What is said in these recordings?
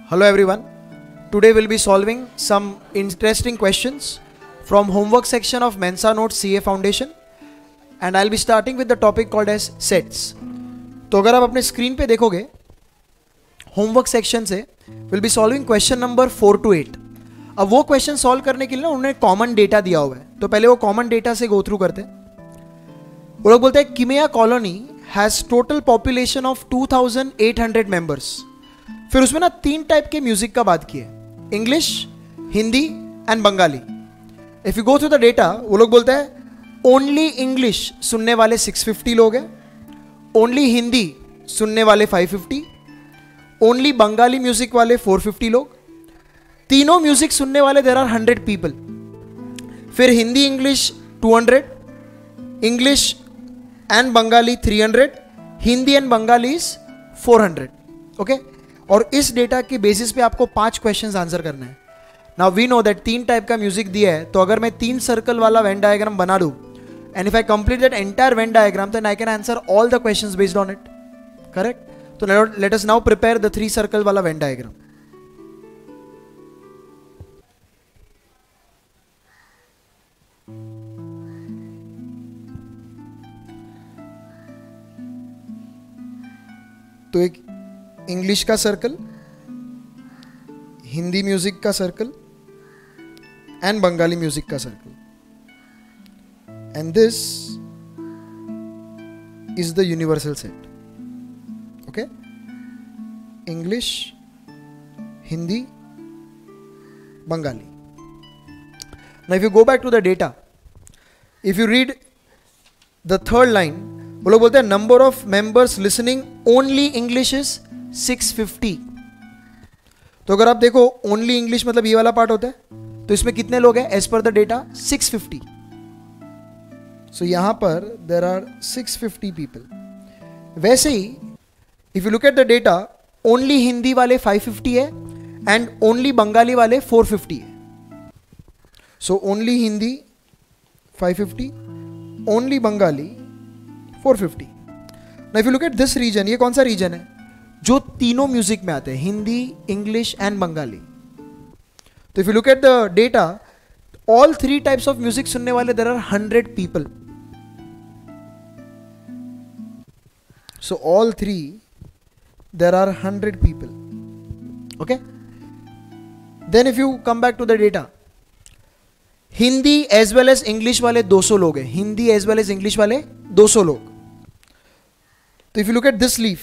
Hello everyone. Today we'll be solving some interesting questions from homework section of Mensa Notes CA Foundation and I'll be starting with the topic called as sets. तो अगर आप अपने screen पे देखोगे homework section से will be solving question number 4 to 8. अब वो question solve करने के लिए ना उन्होंने कॉमन डेटा दिया हुआ है, तो पहले वो कॉमन डेटा से गो थ्रू करते हैं. वो लोग बोलते हैं किमिया colony has total population of 2800 members. फिर उसमें ना 3 टाइप के म्यूजिक का बात किए, English, Hindi and Bengali. If you go through the data वो लोग बोलते हैं ओनली इंग्लिश सुनने वाले 650 लोग हैं, ओनली हिंदी सुनने वाले 550, ओनली बंगाली म्यूजिक वाले 450 लोग, तीनों म्यूजिक सुनने वाले देर आर 100 पीपल. फिर Hindi English 200, English and Bengali 300, Hindi and Bengali is 400. Okay, और इस डेटा के बेसिस पे आपको 5 क्वेश्चंस आंसर करना है. Now we know that 3 type का म्यूजिक दिया है, तो अगर मैं 3 सर्कल वाला वेन डायग्राम बना दूं and if I complete that entire Venn diagram then I can answer all the questions based on it. Correct? तो let us now prepare the 3 circle वाला वेन डायग्राम. तो एक इंग्लिश का circle, Hindi music का circle and Bengali music का circle, and this is the universal set. Okay, English, Hindi, Bengali. Now if you go back to the data, if you read the third line, वो लोग बोलते हैं number of members listening only English is 650. तो अगर आप देखो only English मतलब ये वाला पार्ट होता है, तो इसमें कितने लोग हैं एज पर द डेटा 650. सो यहां पर देर आर 650 पीपल. वैसे ही if you look at the data, only Hindi वाले 550 है एंड ओनली बंगाली वाले 450 है. So only Hindi 550, only Bengali 450. Now if you look at this region, ये कौन सा रीजन है जो तीनों म्यूजिक में आते हैं, हिंदी, इंग्लिश एंड बंगाली. तो if you look at the data, all 3 types of music सुनने वाले there are 100 people. So all 3 there are 100 people. Okay, then if you come back to the data, Hindi as well as English वाले 200 लोग हैं, Hindi as well as English वाले 200 लोग. तो if you look at this leaf,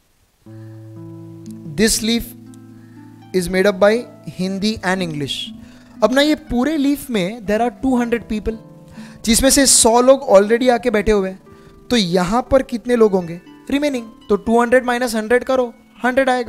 this leaf is made up by Hindi and English. अब ना ये पूरे लीफ में देर आर 200 पीपल, जिसमें से 100 लोग ऑलरेडी आके बैठे हुए हैं. तो यहां पर कितने लोग होंगे रिमेनिंग? तो 200 माइनस 100 करो, 100 आएगा.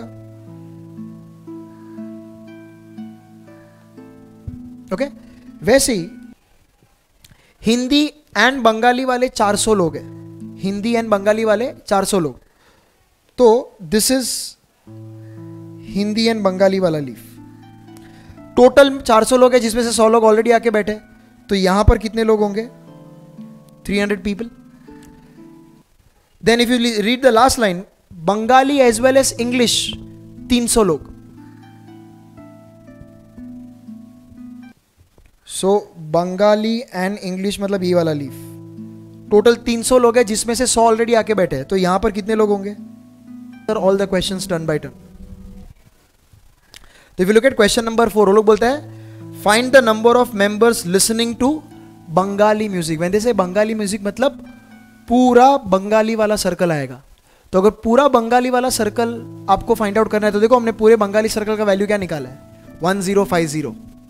ओके, वैसे ही हिंदी एंड बंगाली वाले 400 लोग हैं, हिंदी एंड बंगाली वाले 400 लोग. तो this is Hindi and Bengali वाला लीफ. टोटल 400 लोग हैं, जिसमें से 100 लोग ऑलरेडी आके बैठे. तो यहां पर कितने लोग होंगे? 300 people. Then if you read the last line, Bengali as well as English 300 लोग. सो बंगाली एंड इंग्लिश मतलब ये वाला लीफ, टोटल 300 लोग हैं, जिसमें से 100 ऑलरेडी आके बैठे हैं. तो यहां पर कितने लोग होंगे? All the questions turn by turn. तो if you look at question number 4, वो लोग बोलते हैं find the number of members listening to Bengali music. When they say Bengali music मतलब पूरा बंगाली वाला सर्कल आएगा. तो अगर पूरा बंगाली वाला सर्कल आपको फाइंड आउट करना है, तो देखो हमने पूरे बंगाली सर्कल का वैल्यू क्या निकाला है? 1050.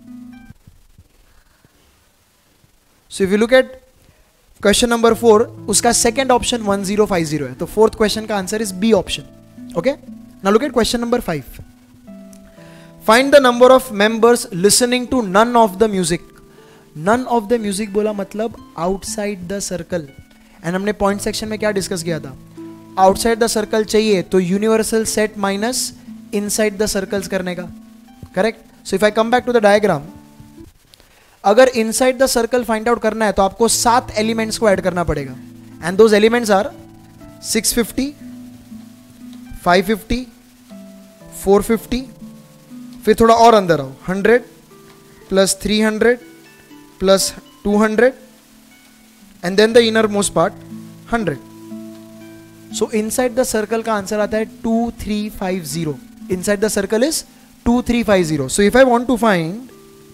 So if you look at question number 4, उसका सेकेंड ऑप्शन 1050 है. तो फोर्थ क्वेश्चन का answer is B option. Okay, now look at question number 5. Find the number of members listening to none of the music. None of the music बोला मतलब outside the circle. And हमने point section में क्या discuss किया था? Outside the circle चाहिए तो universal set minus inside the circles करने का. Correct? So if I come back to the diagram, अगर inside the circle find out करना है तो आपको 7 एलिमेंट्स को ऐड करना पड़ेगा. एंड दोज एलिमेंट्स आर 650, 550, 450, फिर थोड़ा और अंदर आओ, 100 plus 300 plus 200 and then the innermost part 100. So inside the circle का आंसर आता है 2350. Inside the circle is 2350. So if I want to find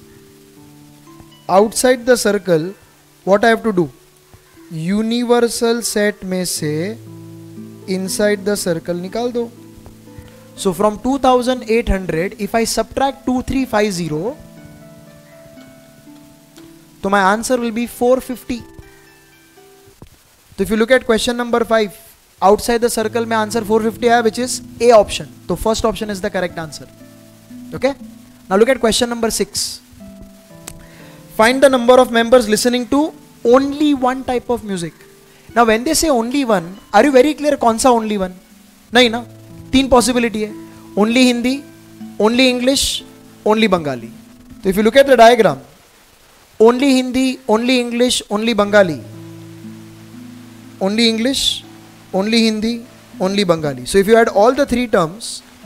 outside the circle, what I have to do? Universal set में से inside the circle निकाल दो. So from 2800 if I subtract 2350, तो my answer will be 450. तो if you look at question number 5, outside the circle में answer 450 है, which is A option. तो first option is the correct answer. Okay? Now look at question number 6. Find the number of members listening to only one type of music. Now when they say only one, are you very clear कौन सा only one? नहीं ना, 3 possibility है. Only Hindi, only English, only Bengali. तो if you look at the diagram, only Hindi, only English, only Bengali. Only English, only Hindi, only Bengali. So if you add all the 3 terms,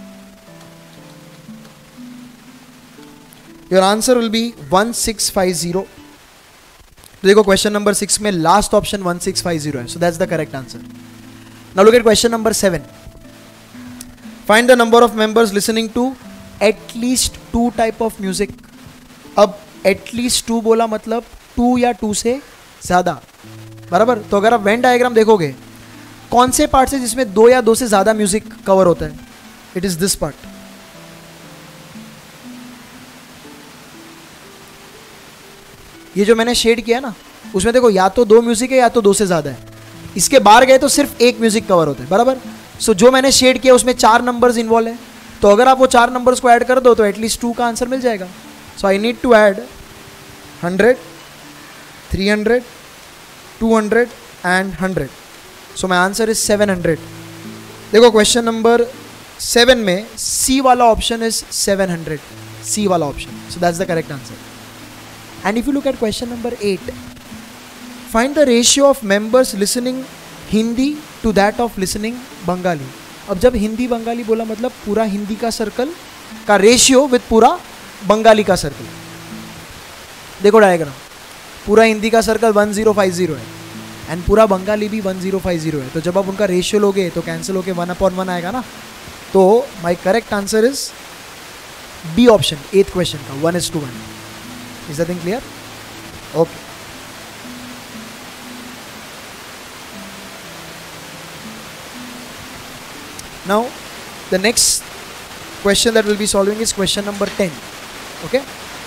your answer will be 1650. देखो question number 6 में last option 1650 है. So that's the correct answer. Now look at question number 7. Find the number of members listening to at least 2 type of music. अब at least 2 बोला मतलब 2 या 2 से ज्यादा, बराबर. तो अगर आप वेन डायग्राम देखोगे, कौन से पार्ट से जिसमें 2 या 2 से ज्यादा म्यूजिक कवर होता है? It is this part. ये जो मैंने शेड किया ना, उसमें देखो या तो 2 म्यूजिक है या तो 2 से ज्यादा है. इसके बाहर गए तो सिर्फ 1 म्यूजिक कवर होता है, बराबर. सो जो मैंने शेड किया उसमें 4 नंबर्स इन्वॉल्व है. तो अगर आप वो 4 नंबर्स को ऐड कर दो तो एटलीस्ट 2 का आंसर मिल जाएगा. So I need to add 100, 300, 200 and 100. So my answer is 700. देखो क्वेश्चन नंबर 7 में C वाला ऑप्शन इज 700. C वाला option. So that's the correct answer. And if you look at question number 8, find the ratio of members listening Hindi to that of listening Bengali. अब जब हिंदी बंगाली बोला मतलब पूरा हिंदी का circle का रेशियो विद पूरा बंगाली का सर्कल. देखो डायग्राम, पूरा हिंदी का सर्कल 1050 है एंड पूरा बंगाली भी 1050 है. तो जब आप उनका रेशियो लोगे तो कैंसिल होके 1/1 आएगा ना. तो my correct answer is B option, 8th question का 1:1. Is the thing clear? Okay. Now the next question that will be solving is question number 10. Okay.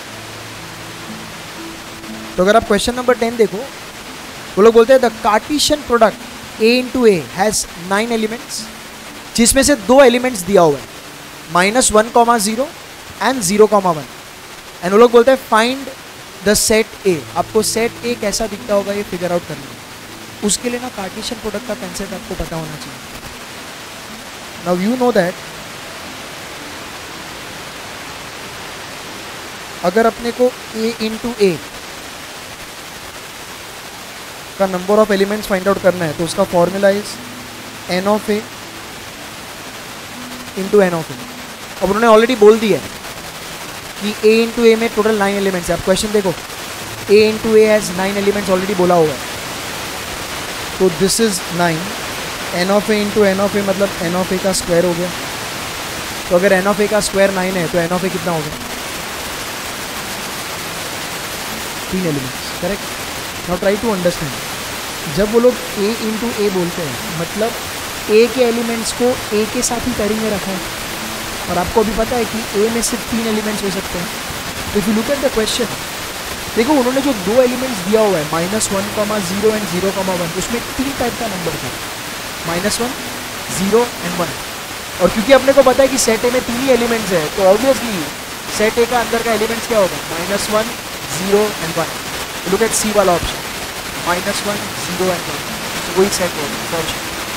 तो अगर आप क्वेश्चन नंबर 10 देखो, वो लोग बोलते हैं the Cartesian product A into A has 9 elements, जिसमें से 2 एलिमेंट्स दिया हुआ है, -1, 0 एंड 0, 1. एंड वो लोग बोलते हैं फाइंड द सेट A. आपको सेट A कैसा दिखता होगा ये फिगर आउट करना है. उसके लिए ना कार्टेशियन प्रोडक्ट का कंसेप्ट आपको पता होना चाहिए. नाउ यू नो दैट अगर अपने को A into A का number of elements find out करना है तो उसका formula is n of A into n of A. अब उन्होंने ऑलरेडी बोल दिया है कि A into A में टोटल 9 एलिमेंट्स है. आप क्वेश्चन देखो, A into A has 9 elements already बोला हुआ है. तो this is 9. n of A into n of A मतलब n of A का स्क्वायर हो गया. तो अगर n of A का स्क्वायर 9 है तो n of A कितना हो गया? 3 elements. Correct. Now try to understand. जब वो लोग A into A बोलते हैं मतलब A के एलिमेंट्स को A के साथ ही पैरिंग में रखा है. और आपको अभी पता है कि A में सिर्फ 3 एलिमेंट्स हो सकते हैं. तो if you look at the question, देखो उन्होंने जो 2 एलिमेंट्स दिया हुआ है -1, 0 एंड 0, 1, उसमें 3 टाइप का नंबर था, -1, 0 एंड 1. और क्योंकि अपने को पता है कि सेट ए में 3 ही एलिमेंट्स है तो ऑब्वियसली सेट ए का अंदर का एलिमेंट्स क्या होगा? -1, 0 एंड 1. लुक एट सी वाला ऑप्शन, -1, 0 एंड 1. तो वही सेट होगा first.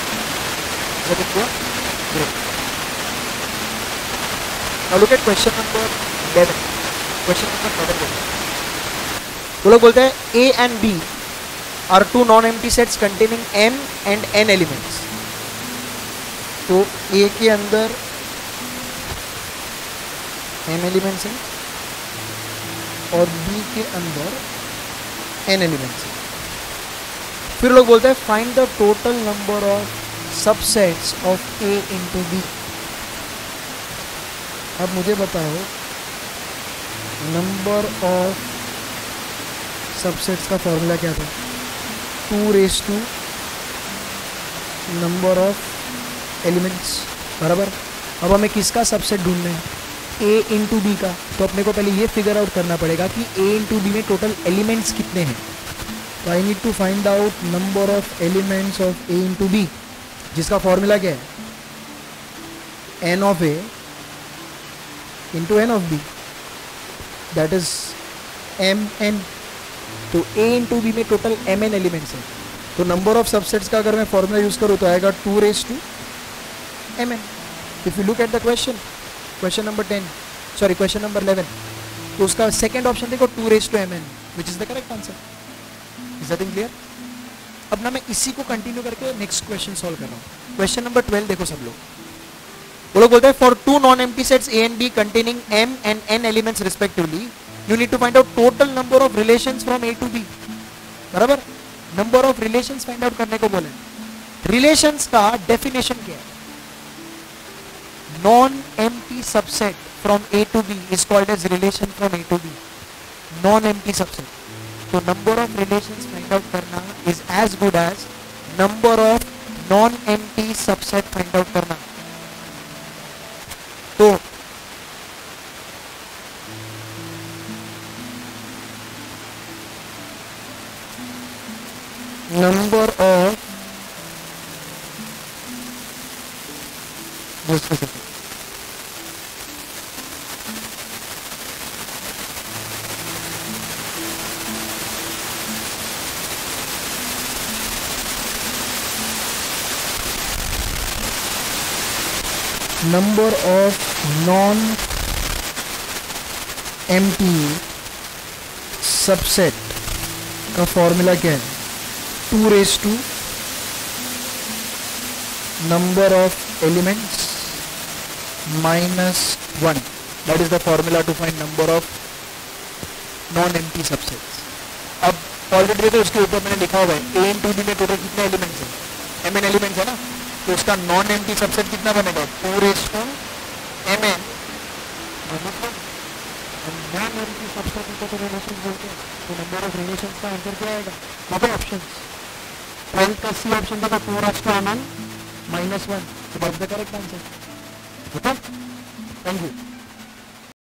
Now look at question number 11. Question number 11. वो लोग बोलते हैं A and B are 2 non-empty sets containing M and N elements. तो A के अंदर m एलिमेंट्स हैं और B के अंदर n एलिमेंट्स हैं। फिर लोग बोलते हैं find the total number of subsets of A into B। अब मुझे बताओ नंबर ऑफ सबसेट्स का फॉर्मूला क्या था? 2 raise to number of elements, बराबर। अब हमें किसका सबसेट ढूंढना है? A इंटू बी का। तो अपने को पहले ये फिगर आउट करना पड़ेगा कि A इंटू बी में टोटल एलिमेंट्स कितने हैं। तो I need to find out number of elements of A into B, जिसका फॉर्मूला क्या है? n of A into n of B, that is mn। तो A इंटू बी में total mn elements हैं। तो नंबर ऑफ सबसेट्स का अगर मैं फॉर्मूला यूज करूँ तो आएगा 2 raise to mn। If you look at the question number 10, sorry question number 11, तो उसका सेकंड ऑप्शन देखो 2 raise to mn, which is the correct answer. Is that clear? अब ना मैं इसी को कंटिन्यू करके नेक्स्ट क्वेश्चन सॉल्व कर रहा हूँ। क्वेश्चन नंबर 12 देखो सब लोग। वो लोग बोलते हैं for 2 non empty sets A and B containing m and n elements respectively, you need to find out total number of relations from A to B, बराबर। Number of relations find out करने को बोले। Relations का definition क्या है? Non empty subset from A to B is called as relation from A to B, non empty subset. तो number of relations find out करना is as good as number of non empty subset find out करना। तो number of non empty subset का formula क्या है? 2 raise to number of elements -1, that is the formula to find number of non empty subsets. अब already देखो उसके ऊपर मैंने लिखा हुआ है A इंटू बी में टोटल कितने एलिमेंट्स हैं? mn एलिमेंट्स है ना, तो उसका नॉन एम्प्टी सबसेट कितना बनेगा? 2 raise to mn। Non empty subset को तो रिलेशन बोलते हैं, तो नंबर ऑफ रिलेशंस का आंसर क्या आएगा? वहाँ पे ऑप्शंस 12 का सी ऑप्शन था 2 raise to mn -1, so that's the correct answer। Okay, thank you।